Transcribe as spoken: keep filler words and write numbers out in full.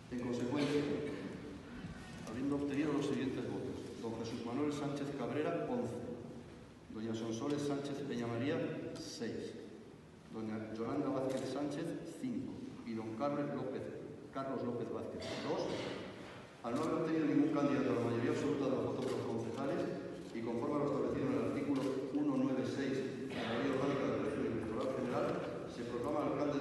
En consecuencia, habiendo obtenido los siguientes votos: don Jesús Manuel Sánchez Cabrera, once; doña Sonsoles Sánchez Peñamaría, seis; doña Yolanda Vázquez Sánchez, cinco; y don Carlos López, Carlos López Vázquez, dos. Al no haber obtenido ningún candidato a la mayoría absoluta de los votos de los concejales y conforme a lo establecido en el artículo ciento noventa y seis de la Ley Orgánica del Régimen Electoral General, se proclama al alcalde